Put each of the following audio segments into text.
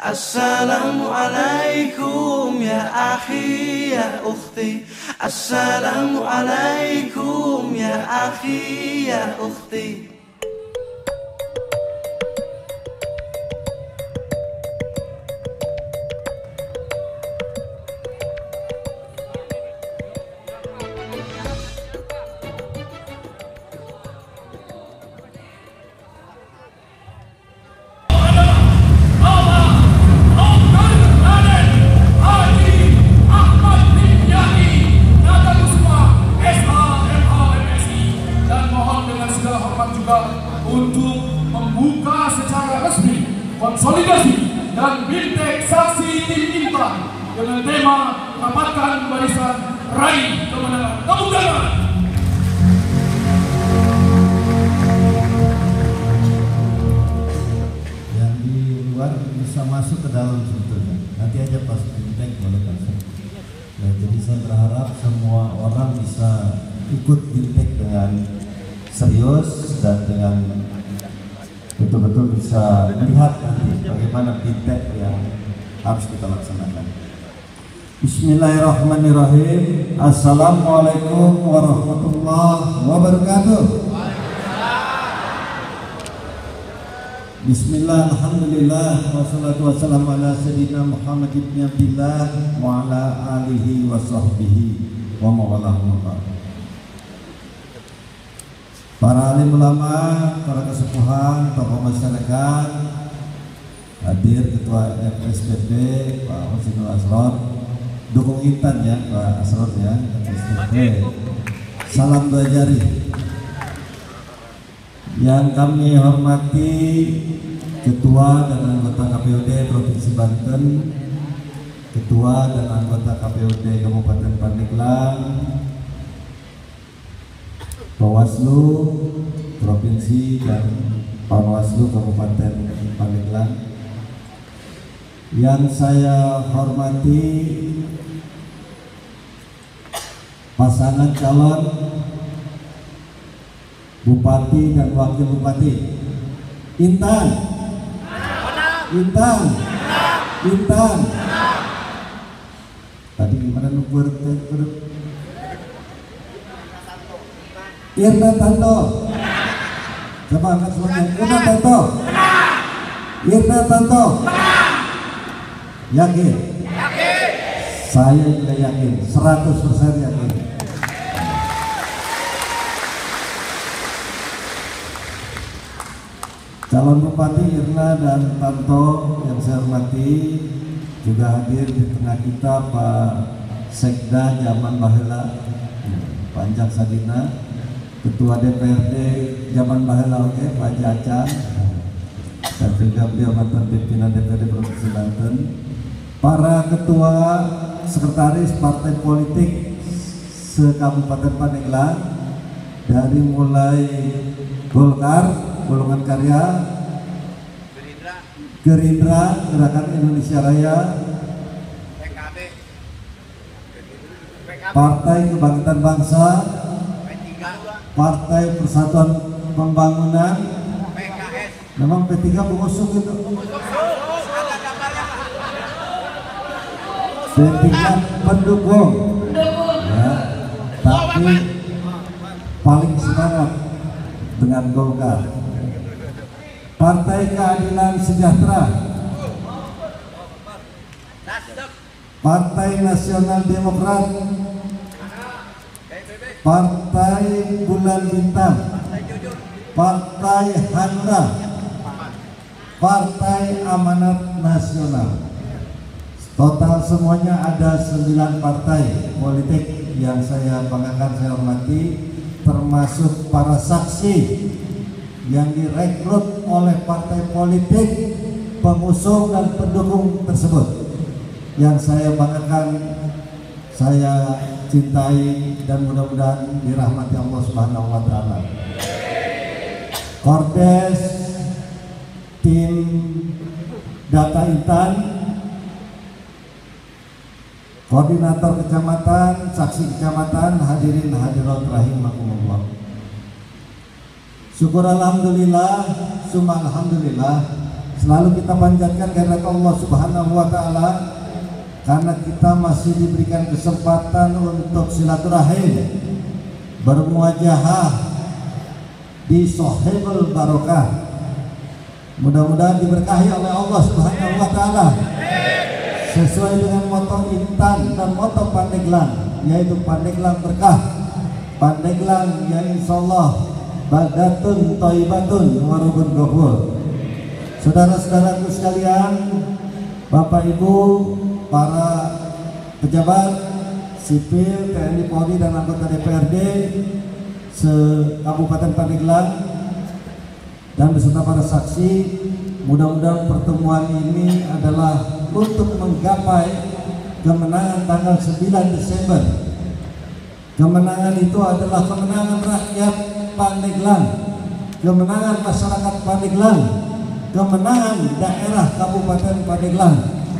Assalamualaikum ya akhi ya ukhti. Assalamualaikum ya akhi ya ukhti. Untuk membuka secara resmi konsolidasi dan bintek saksi tim Intan dengan tema rapatkan barisan raih kemenangan. Tepuk tangan. Yang di luar bisa masuk ke dalam sebetulnya. Nanti aja pas bintek boleh masuk. Nah, jadi saya berharap semua orang bisa ikut bintek dengan serius dan dengan betul-betul bisa melihat nanti bagaimana bintek yang harus kita laksanakan. Bismillahirrahmanirrahim. Assalamualaikum warahmatullahi wabarakatuh. Bismillah, alhamdulillah, wassalatu wassalamu ala sayyidina Muhammad ibn Abdillah wa ala alihi wa sahbihi wa mawalahu. Para alim ulama, para kesepuhan, tokoh masyarakat, hadir Ketua FSBB Pak Husinul Asror, dukung Intan ya Pak Asror ya, FSBB. Salam dua jari. Yang kami hormati Ketua dan anggota KPUD Provinsi Banten, Ketua dan anggota KPUD Kabupaten Pandeglang, Bawaslu Provinsi dan Panwaslu Kabupaten Pandeglang. Yang saya hormati pasangan calon Bupati dan Wakil Bupati. Intan, Intan, Intan. Tadi gimana nukur? Irna Tanto. Coba angkat semuanya. Irna Tanto. Irna Tanto. Yakin? Yakin. Saya juga yakin, 100% yakin. Calon Bupati Irna dan Tanto yang saya hormati, juga hadir di tengah kita Pak Sekda Zaman Bahela Panjang Sadina, Ketua DPRD Zaman Bahela Pak Caca, dan juga beliau mantan pimpinan DPRD Provinsi Banten, para ketua sekretaris partai politik se-Kabupaten Pandeglang, dari mulai Golkar, Golongan Karya, Gerindra, Gerakan Indonesia Raya, Partai Kebangkitan Bangsa, Partai Persatuan Pembangunan. Memang P3 pengusung itu. P3 pendukung. Ya, tapi paling semangat dengan Golkar. Partai Keadilan Sejahtera, Partai Nasional Demokrat, Partai Bulan Bintang, Partai Hanura, Partai Amanat Nasional. Total semuanya ada 9 partai politik yang saya banggakan, saya hormati, termasuk para saksi yang direkrut oleh partai politik pengusung dan pendukung tersebut, yang saya banggakan, saya cintai, dan mudah-mudahan dirahmati Allah Subhanahu wa Ta'ala. Kordes, tim Data Intan, koordinator kecamatan, saksi kecamatan, hadirin hadirat rahimakumullah. Syukur alhamdulillah, summa alhamdulillah, selalu kita panjatkan kehadirat Allah Subhanahu wa Ta'ala, karena kita masih diberikan kesempatan untuk silaturahim, bermuajahah di Sohibul Barokah. Mudah-mudahan diberkahi oleh Allah Subhanahu wa Ta'ala sesuai dengan moto Intan dan moto Pandeglang, yaitu Pandeglang berkah, Pandeglang yang insyaallah badatun thayyibatun warubun ghafur. Saudara-saudaraku sekalian, Bapak Ibu, para pejabat sipil TNI Polri dan anggota DPRD se-Kabupaten Pandeglang dan beserta para saksi, mudah-mudahan pertemuan ini adalah untuk menggapai kemenangan tanggal 9 Desember. Kemenangan itu adalah kemenangan rakyat Pandeglang, kemenangan masyarakat Pandeglang, kemenangan daerah Kabupaten Pandeglang,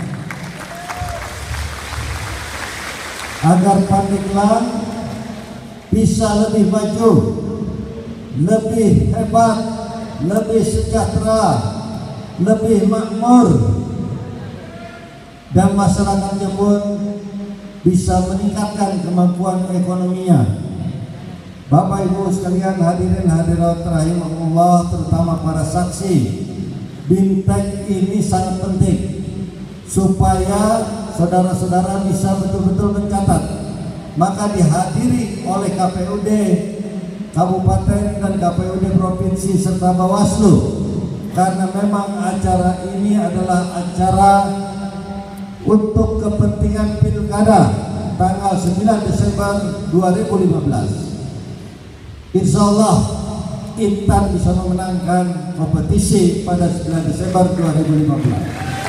agar Pandeglang bisa lebih maju, lebih hebat, lebih sejahtera, lebih makmur, dan masyarakatnya pun bisa meningkatkan kemampuan ekonominya. Bapak Ibu sekalian, hadirin hadirat rahimahullah, terutama para saksi, Bintek ini sangat penting supaya saudara-saudara bisa betul-betul mencatat. Maka dihadiri oleh KPUD Kabupaten dan KPUD Provinsi serta Bawaslu, karena memang acara ini adalah acara untuk kepentingan pilkada tanggal 9 Desember 2015. Insya Allah Intan bisa memenangkan kompetisi pada 9 Desember 2015.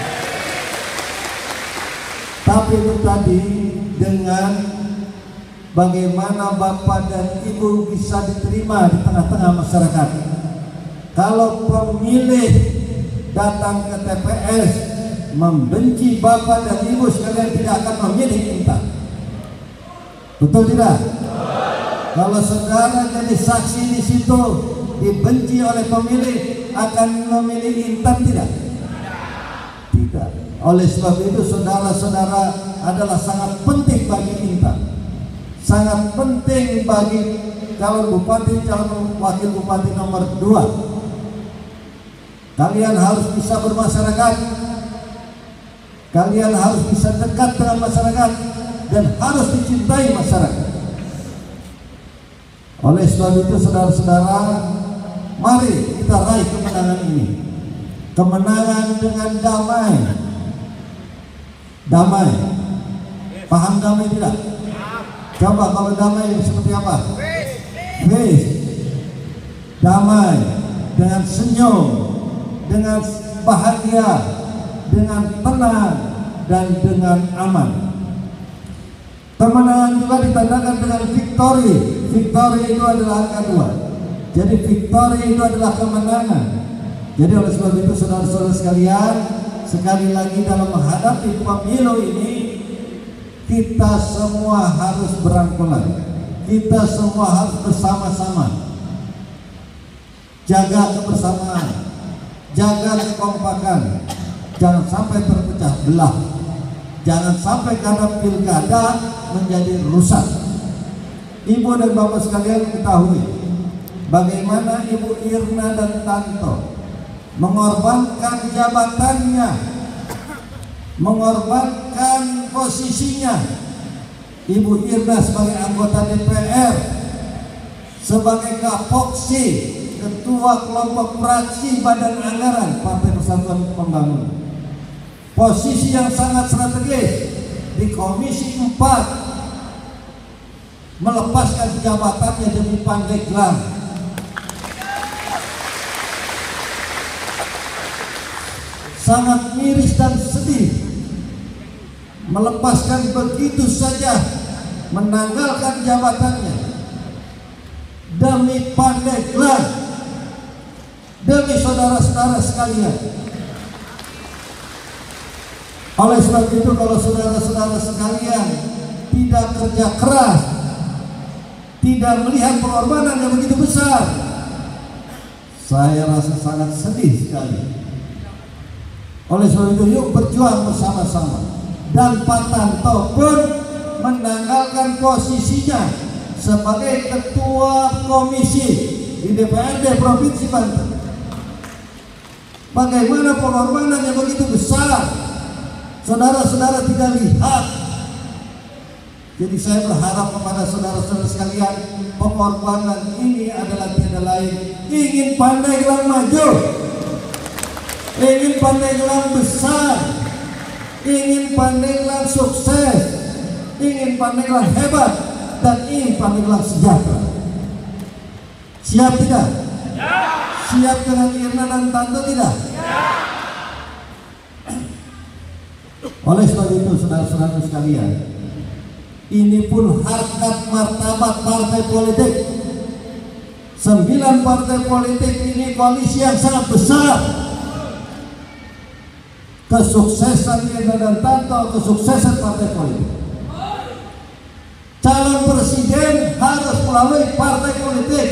Tapi itu tadi dengan bagaimana Bapak dan Ibu bisa diterima di tengah-tengah masyarakat. Kalau pemilih datang ke TPS membenci Bapak dan Ibu sekalian, tidak akan memilih Intan. Betul tidak? Kalau saudara jadi saksi di situ, dibenci oleh pemilih, akan memilih Intan tidak? Tidak. Oleh sebab itu saudara-saudara adalah sangat penting bagi Intan, sangat penting bagi calon bupati, calon wakil bupati nomor 2. Kalian harus bisa bermasyarakat, kalian harus bisa dekat dengan masyarakat, dan harus dicintai masyarakat. Oleh sebab itu saudara-saudara, mari kita raih kemenangan ini. Kemenangan dengan damai. Damai. Paham damai tidak? Coba kalau damai seperti apa? Peace. Damai dengan senyum, dengan bahagia, dengan tenang, dan dengan aman. Kemenangan juga ditandakan dengan victory. Victory itu adalah angka 2. Jadi victory itu adalah kemenangan. Jadi oleh sebab itu saudara-saudara sekalian, sekali lagi dalam menghadapi pemilu ini, kita semua harus berangkulan. Kita semua harus bersama-sama. Jaga kebersamaan, jaga kekompakan, jangan sampai terpecah belah. Jangan sampai karena pilkada menjadi rusak. Ibu dan bapak sekalian ketahui bagaimana Ibu Irna dan Tanto mengorbankan jabatannya, mengorbankan posisinya. Ibu Irna sebagai anggota DPR, sebagai Kapoksi, ketua kelompok fraksi Badan Anggaran Partai Persatuan Pembangunan, posisi yang sangat strategis di Komisi 4, melepaskan jabatannya demi Pandeglang. Sangat miris dan sedih melepaskan begitu saja, menanggalkan jabatannya demi Pandeglang, demi saudara-saudara sekalian. Oleh sebab itu, kalau saudara-saudara sekalian tidak kerja keras, tidak melihat pengorbanan yang begitu besar, saya rasa sangat sedih sekali. Oleh sebab itu yuk berjuang bersama-sama. Dan Pak Tanto pun menanggalkan posisinya sebagai ketua komisi di DPRD Provinsi Banten. Bagaimana pengorbanan yang begitu besar, saudara-saudara tidak lihat. Jadi saya berharap kepada saudara-saudara sekalian, pengorbanan ini adalah tiada lain ingin Pandeglang maju, ingin Pandeglang besar, ingin Pandeglang sukses, ingin Pandeglang hebat, dan ingin Pandeglang sejahtera. Siap tidak? Ya. Siap dengan Irna dan Tanto tidak? Ya. Oleh sebab itu saudara-saudara sekalian, ini pun harkat martabat partai politik. 9 partai politik ini koalisi yang sangat besar. Kesuksesan Irna dan Tanto, kesuksesan partai politik. Calon presiden harus melalui partai politik.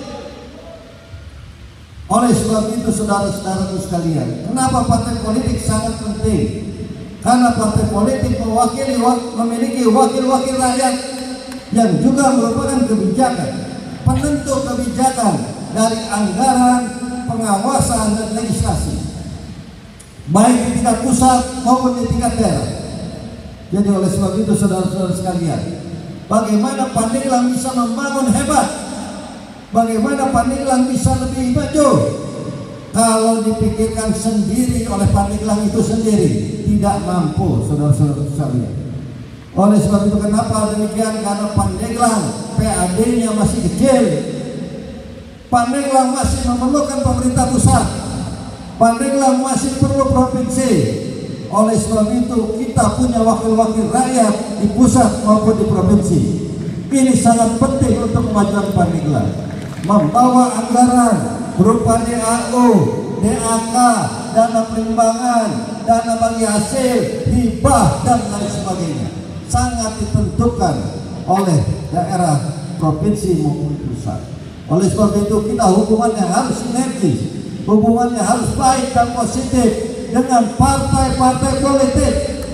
Oleh sebab itu saudara-saudaraku sekalian, kenapa partai politik sangat penting? Karena partai politik memiliki wakil-wakil rakyat yang juga merupakan kebijakan, penentu kebijakan dari anggaran, pengawasan, dan legislasi, baik di tingkat pusat maupun di tingkat daerah. Jadi oleh sebab itu saudara-saudara sekalian, bagaimana Pandeglang bisa membangun hebat, bagaimana Pandeglang bisa lebih maju, kalau dipikirkan sendiri oleh Pandeglang itu sendiri tidak mampu, saudara-saudara sekalian. Oleh sebab itu kenapa demikian? Karena Pandeglang PAD-nya masih kecil, Pandeglang masih memerlukan pemerintah pusat, Pandeglang masih perlu provinsi. Oleh sebab itu kita punya wakil-wakil rakyat di pusat maupun di provinsi. Ini sangat penting untuk kemajuan Pandeglang. Membawa anggaran berupa DAU, DAK, dana perimbangan, dana bagi hasil, hibah, dan lain sebagainya, sangat ditentukan oleh daerah, provinsi maupun pusat. Oleh sebab itu kita hubungannya harus sinergis, hubungannya harus baik dan positif dengan partai-partai politik,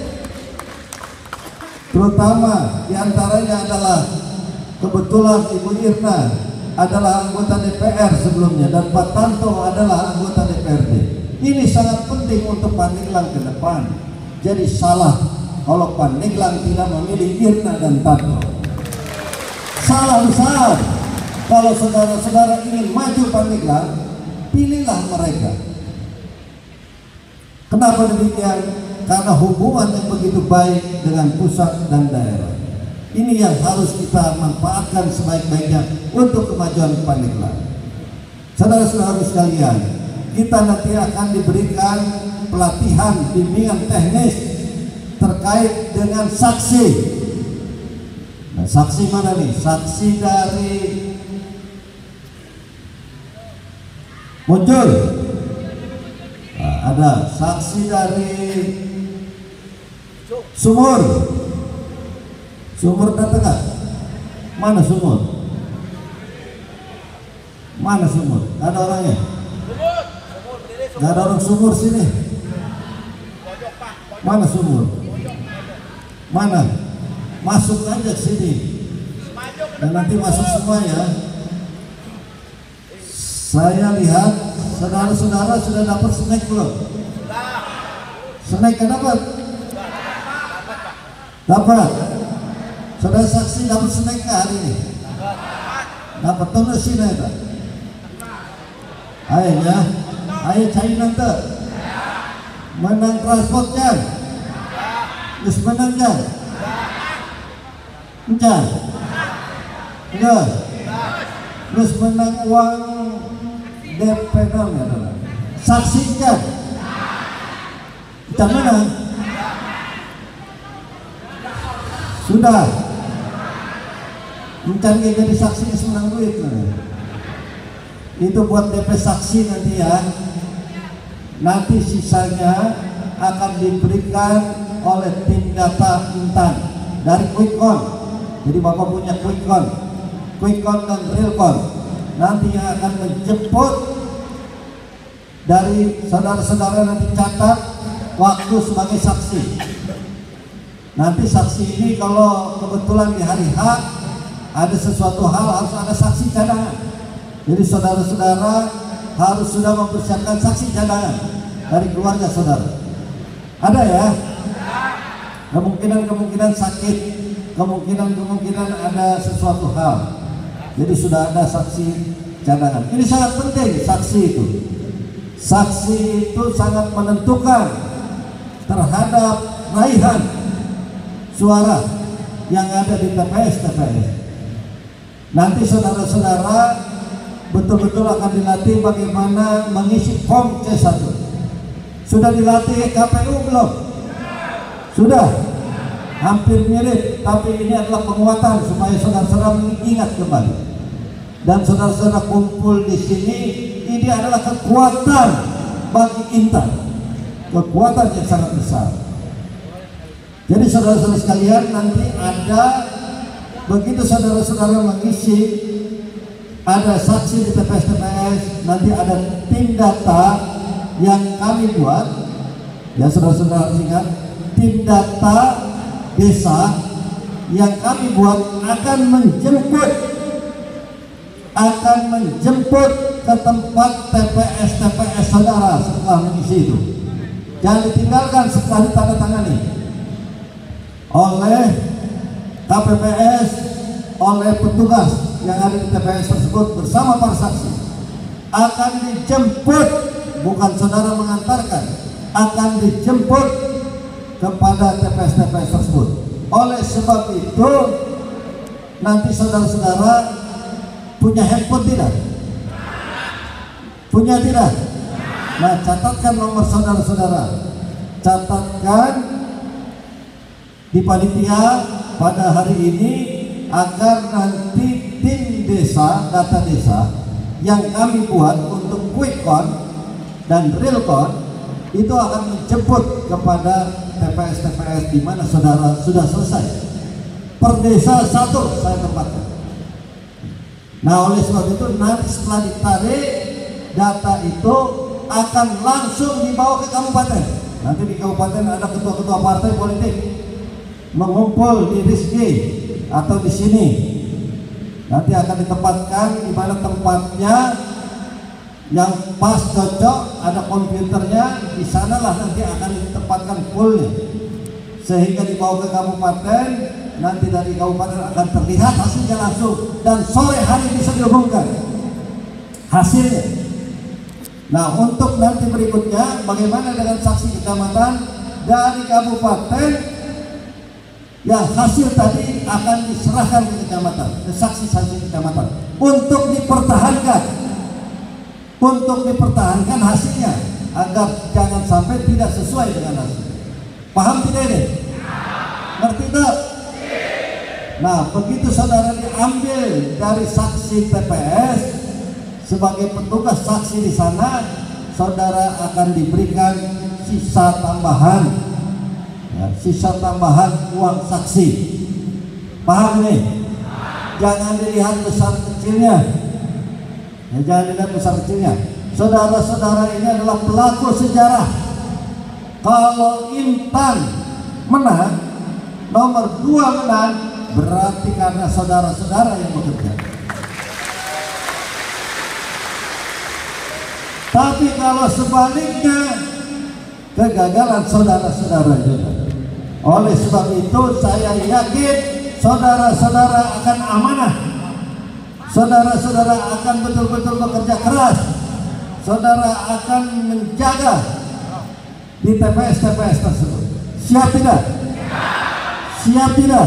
terutama diantaranya adalah kebetulan Ibu Irna adalah anggota DPR sebelumnya dan Pak Tanto adalah anggota DPRD. Ini sangat penting untuk Pandeglang ke depan. Jadi salah kalau Pandeglang tidak memilih Irna dan Tanto. Salah besar. Kalau saudara-saudara ingin maju Pandeglang, pilihlah mereka. Kenapa demikian? Karena hubungan yang begitu baik dengan pusat dan daerah. Ini yang harus kita manfaatkan sebaik-baiknya untuk kemajuan Pandeglang. Saudara-saudara sekalian, kita nanti akan diberikan pelatihan bimbingan teknis terkait dengan saksi. Nah, saksi mana nih? Saksi dari muncul. Nah, ada saksi dari Sumur. Sumur datang. Mana Sumur? Mana Sumur? Ada orangnya? Gak ada orang Sumur sini. Mana Sumur? Mana? Masuk aja sini. Dan nanti masuk semua ya. Saya lihat saudara-saudara sudah dapat snack belum? Snack dapat? Dapat. Saudara saksi dapat snack hari ini? Dapat tolong sini ya. Ayo ya. Ayo cari nanti. Menang transport kan? Terus menang kan? Enggak. Enggak. Terus menang uang DP dong ya. Saksi kan? Kita menang. Sudah. Bukan jadi saksi senang duit lah. Itu buat DP saksi nanti ya. Nanti sisanya akan diberikan oleh tim data intan dari Quickcon. Jadi Bapak punya Quickcon dan Realcon. Nanti yang akan menjemput dari saudara-saudara nanti catat waktu sebagai saksi. Nanti saksi ini kalau kebetulan di hari H ada sesuatu hal harus ada saksi cadangan. Jadi saudara-saudara harus sudah mempersiapkan saksi cadangan dari keluarga saudara. Ada ya? Kemungkinan sakit, kemungkinan ada sesuatu hal. Jadi sudah ada saksi cadangan. Ini sangat penting saksi itu. Saksi itu sangat menentukan terhadap raihan suara yang ada di TPS. Nanti saudara-saudara betul-betul akan dilatih bagaimana mengisi form C1. Sudah dilatih KPU belum? Sudah. Hampir mirip, tapi ini adalah penguatan supaya saudara-saudara mengingat kembali. Dan saudara-saudara kumpul di sini, ini adalah kekuatan bagi Intan, kekuatan yang sangat besar. Jadi saudara-saudara sekalian, nanti ada, begitu saudara-saudara mengisi, ada saksi di TPS, nanti ada tim data yang kami buat. Ya saudara-saudara ingat, tim data desa yang kami buat akan menjemput ke tempat TPS saudara setelah mengisi itu. Jangan ditinggalkan setelah ditandatangani oleh KPPS, oleh petugas yang ada di TPS tersebut bersama para saksi. Akan dijemput, bukan saudara mengantarkan, akan dijemput kepada TPS tersebut. Oleh sebab itu, nanti saudara-saudara punya handphone tidak? Punya tidak? Nah, catatkan nomor saudara-saudara. Catatkan di panitia pada hari ini agar nanti tim desa, data desa yang kami buat untuk quick count dan real count itu akan menjemput kepada TPS di mana saudara sudah selesai. Per desa satu saya tempatkan. Nah, oleh sebab itu nanti setelah ditarik data itu akan langsung dibawa ke kabupaten. Nanti di kabupaten ada ketua-ketua partai politik mengumpul di Rizki atau di sini. Nanti akan ditempatkan di mana tempatnya yang pas cocok, ada komputernya, di sanalah nanti akan ditempatkan fullnya, sehingga dibawa ke kabupaten. Nanti dari kabupaten akan terlihat hasilnya langsung dan sore hari bisa diumumkan hasilnya. Nah, untuk nanti berikutnya bagaimana dengan saksi kecamatan dari kabupaten, yang hasil tadi akan diserahkan ke kecamatan, ke saksi-saksi kecamatan untuk dipertahankan hasilnya agar jangan sampai tidak sesuai dengan hasil. Paham tidak ini? Ngerti tak? Nah, begitu saudara diambil dari saksi TPS sebagai petugas saksi di sana, saudara akan diberikan sisa tambahan, ya, sisa tambahan uang saksi. Paham nih? Jangan dilihat besar kecilnya, ya, jangan dilihat besar kecilnya. Saudara-saudara ini adalah pelaku sejarah. Kalau Intan menang, nomor 2 menang, berarti karena saudara-saudara yang bekerja. Tapi kalau sebaliknya, kegagalan saudara-saudara juga. Oleh sebab itu saya yakin saudara-saudara akan amanah. Saudara-saudara akan betul-betul bekerja keras. Saudara akan menjaga di TPS tersebut. Siap tidak? Siap tidak?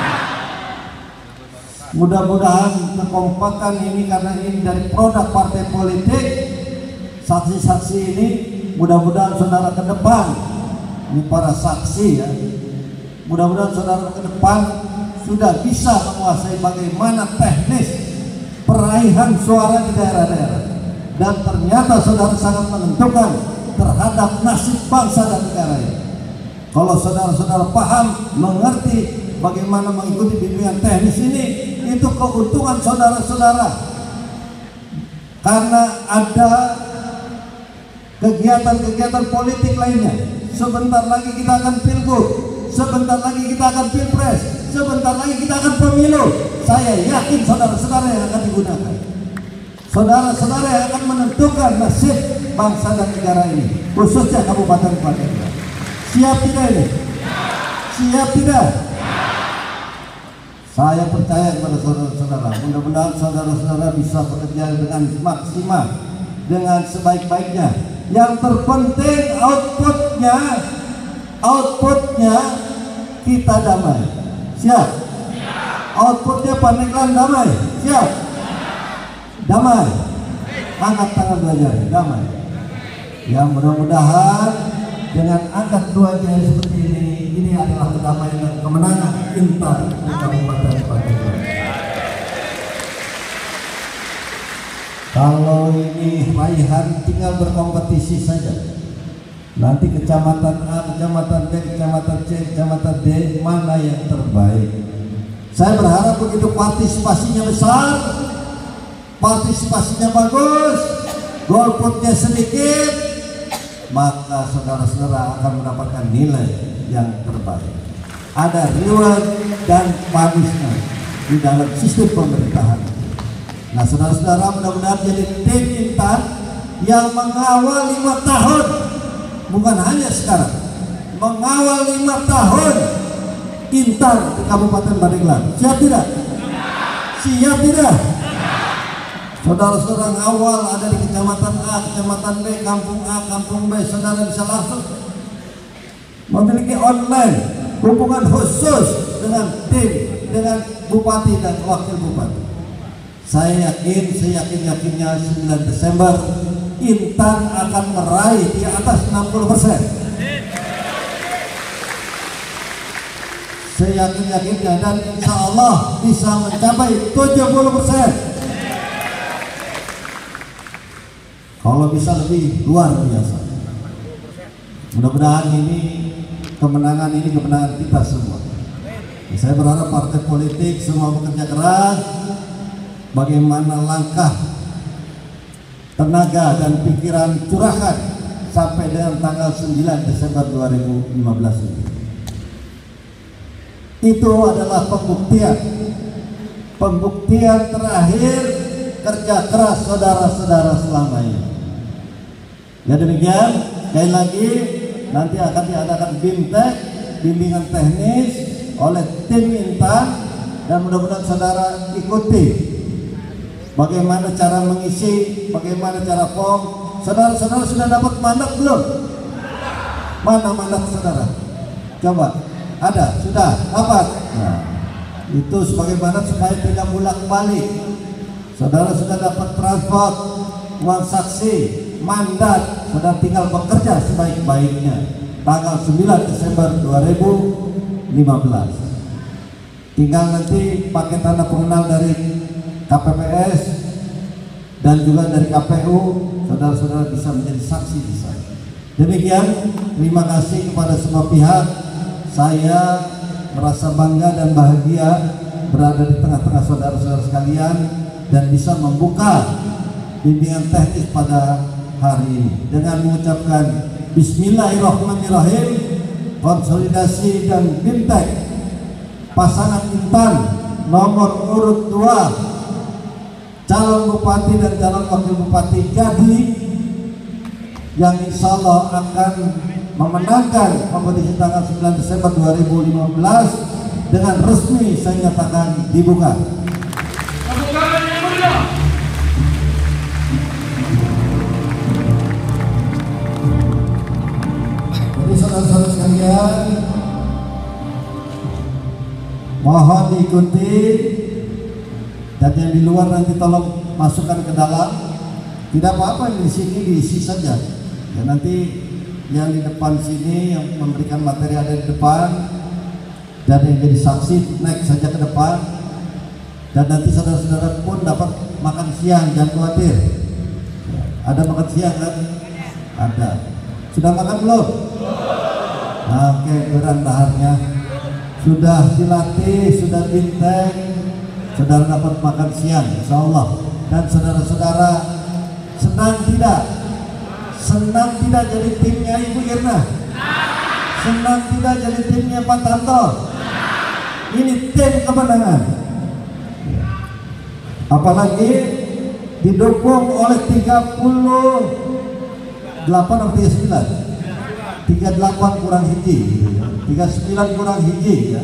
Mudah-mudahan kekompakan ini, karena ini dari produk partai politik, saksi-saksi ini, mudah-mudahan saudara ke depan, ini para saksi ya, mudah-mudahan saudara ke depan sudah bisa menguasai bagaimana teknis peraihan suara di daerah-daerah. Dan ternyata saudara sangat menentukan terhadap nasib bangsa dan negara ini. Kalau saudara-saudara paham, mengerti bagaimana mengikuti bimbingan teknis ini, itu keuntungan saudara-saudara. Karena ada kegiatan-kegiatan politik lainnya. Sebentar lagi kita akan pilgub, sebentar lagi kita akan pilpres, sebentar lagi kita akan pemilu. Saya yakin saudara-saudara yang akan digunakan, saudara-saudara yang akan menentukan nasib bangsa dan negara ini, khususnya Kabupaten Pandeglang. Siap tidak ini? Siap tidak? Saya percaya kepada saudara-saudara. Mudah-mudahan saudara-saudara bisa bekerja dengan maksimal, dengan sebaik-baiknya. Yang terpenting outputnya kita damai. Siap? Outputnya Pandeglang damai. Siap? Damai. Angkat tangan belajar. Damai. Yang mudah-mudahan dengan angkat dua jari seperti ini adalah kedamaian dan kemenangan Intan di Kabupaten Pandeglang. Kalau ini raihan tinggal berkompetisi saja. Nanti kecamatan A, kecamatan B, kecamatan C, kecamatan D, mana yang terbaik. Saya berharap begitu partisipasinya besar, partisipasinya bagus, golputnya sedikit, maka saudara-saudara akan mendapatkan nilai yang terbaik. Ada reward dan punishment di dalam sistem pemerintahan. Nah, saudara-saudara, mudah-mudahan jadi tim Intan yang mengawal 5 tahun, bukan hanya sekarang, mengawal 5 tahun Intan di Kabupaten Pandeglang. Siap tidak? Siap tidak? Saudara-saudara awal ada di kecamatan A, kecamatan B, kampung A, kampung B, saudara bisa langsung memiliki online hubungan khusus dengan tim, dengan bupati dan wakil bupati. Saya yakin-yakinnya 9 Desember Intan akan meraih di atas 60%. Saya yakin-yakinnya dan insya Allah bisa mencapai 70%. Kalau bisa lebih luar biasa. Mudah-mudahan ini kemenangan kita semua. Saya berharap partai politik semua bekerja keras. Bagaimana langkah, tenaga dan pikiran curahkan sampai dengan tanggal 9 Desember 2015 ini. Itu adalah pembuktian terakhir kerja keras saudara-saudara selama ini. Ya demikian, sekali lagi nanti akan diadakan BIMTEK, bimbingan teknis oleh tim Intan, dan mudah-mudahan saudara ikuti bagaimana cara mengisi, bagaimana cara form. Saudara-saudara sudah dapat mandat belum? Mana mandat saudara? Coba, ada? Sudah dapat? Nah, itu sebagai mandat supaya tidak bolak-balik. Saudara sudah dapat transport, uang saksi, mandat, saudara tinggal bekerja sebaik-baiknya. Tanggal 9 Desember 2015. Tinggal nanti pakai tanda pengenal dari KPPS dan juga dari KPU, saudara-saudara bisa menjadi saksi di sana. Demikian, terima kasih kepada semua pihak. Saya merasa bangga dan bahagia berada di tengah-tengah saudara-saudara sekalian dan bisa membuka bimbingan teknis pada hari ini dengan mengucapkan Bismillahirrahmanirrahim. Konsolidasi dan BIMTEK pasangan Intan nomor urut 2 calon bupati dan calon wakil bupati jadi yang insya Allah akan memenangkan kompetisi tanggal 9 Desember 2015 dengan resmi saya nyatakan dibuka. Jadi saudara-saudara sekalian, mohon diikuti. Dan yang di luar nanti tolong masukkan ke dalam. Tidak apa-apa, yang di sini diisi saja. Ya, nanti yang di depan sini yang memberikan materi ada di depan, dan yang jadi saksi naik saja ke depan. Dan nanti saudara-saudara pun dapat makan siang, jangan khawatir. Ya, ada makan siang kan? Ada. Sudah makan belum? Nah, oke, beran daharnya. Sudah dilatih, sudah BIMTEK. Saudara dapat makan siang, insya Allah. Dan saudara-saudara senang tidak? Senang tidak jadi timnya Ibu Irna? Senang tidak jadi timnya Pak Tanto? Ini tim kemenangan. Apalagi didukung oleh 38 atau 39, 38 kurang hiji, 39 kurang hiji ya,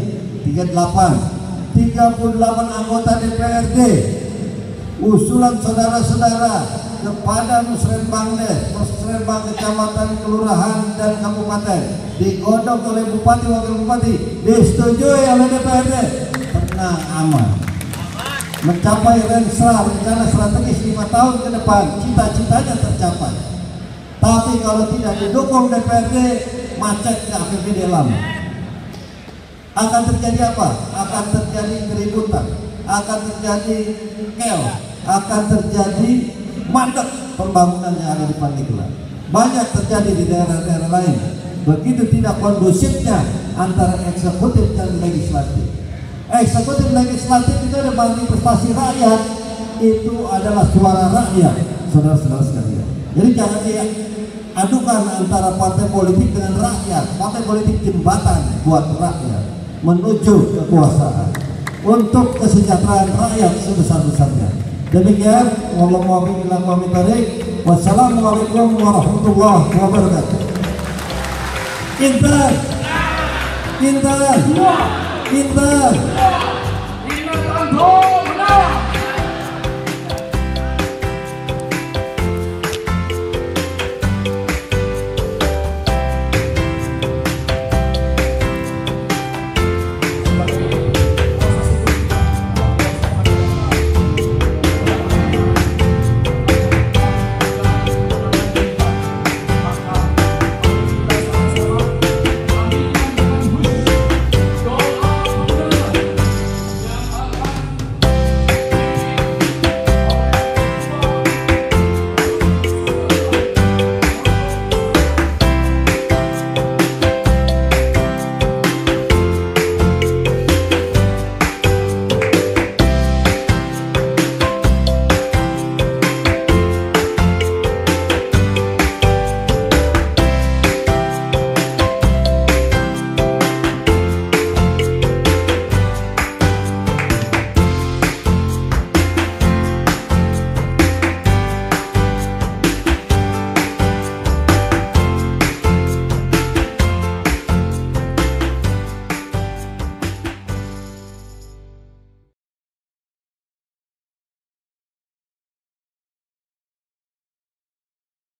38 anggota DPRD. Usulan saudara-saudara kepada Musrenbang kecamatan, kelurahan dan kabupaten digodok oleh bupati, wakil bupati, disetujui oleh DPRD. Tenang, aman, mencapai rencana strategis 5 tahun ke depan, cita-citanya tercapai. Tapi kalau tidak didukung DPRD, macet ke APBD lama. Akan terjadi apa? Akan terjadi keributan, akan terjadi chaos, akan terjadi mandek pembangunan yang ada di Pandeglang. Banyak terjadi di daerah-daerah lain. Begitu tidak kondusifnya antara eksekutif dan legislatif. Eksekutif legislatif itu ada manifestasi rakyat, itu adalah suara rakyat, saudara-saudara sekalian. Jadi jangan diadukan antara partai politik dengan rakyat. Partai politik jembatan buat rakyat menuju kekuasaan untuk kesejahteraan rakyat sebesar-besarnya. Demikian, wassalamualaikum warahmatullahi wabarakatuh. Intan, Intan, Intan. Intan Tanto